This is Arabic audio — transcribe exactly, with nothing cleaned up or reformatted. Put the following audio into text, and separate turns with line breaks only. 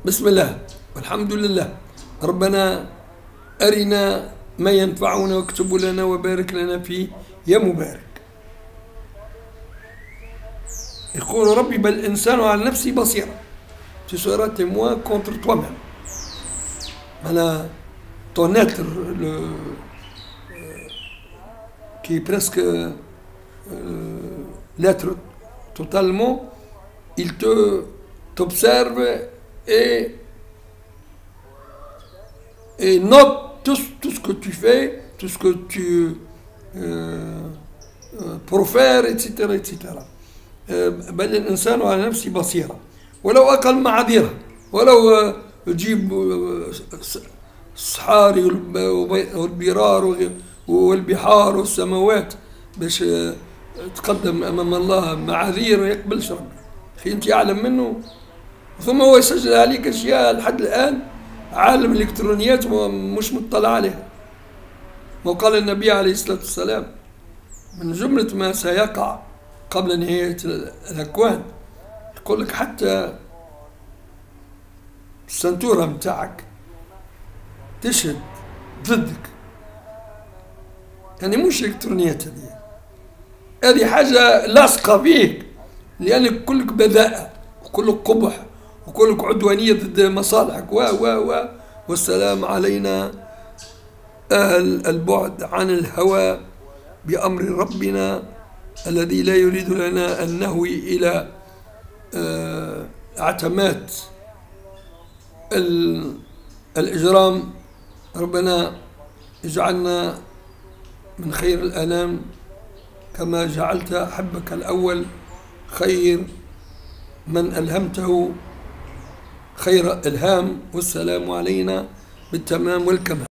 بسم الله والحمد لله. ربنا أرنا ما ينفعنا واكتب لنا وبارك لنا فيه يا مبارك. يقول ربي بل الإنسان على نفسه بصيرة. Tu seras témoin contre toi-même. Voilà, ton être le, euh, qui est presque euh, l'être totalement, il te t'observe et, et note tout, tout ce que tu fais, tout ce que tu euh, euh, profères, et cetera et cetera. بل الإنسان على نفسه بصيرة ولو أقل معاذيرها، ولو تجيب الصحاري والبرار والبحار والسماوات باش تقدم أمام الله معاذير ما يقبلش ربي. أخي أنت أعلم منه، ثم هو يسجل عليك أشياء لحد الآن عالم الإلكترونيات مش مطلع عليها. وقال النبي عليه الصلاة والسلام من جملة ما سيقع قبل نهاية الأكوان، يقول لك حتى السنتورة متاعك تشهد ضدك، يعني مش إلكترونيات هذه هذه حاجة لاصقة فيك، لأنك كلك بذاءة وكلك قبح وكلك عدوانية ضد مصالحك و و و والسلام علينا أهل البعد عن الهوى بأمر ربنا الذي لا يريد لنا أن نهوي إلى عتمات الإجرام. ربنا اجعلنا من خير الأنام كما جعلت حبك الأول خير من ألهمته خير إلهام، والسلام علينا بالتمام والكمال.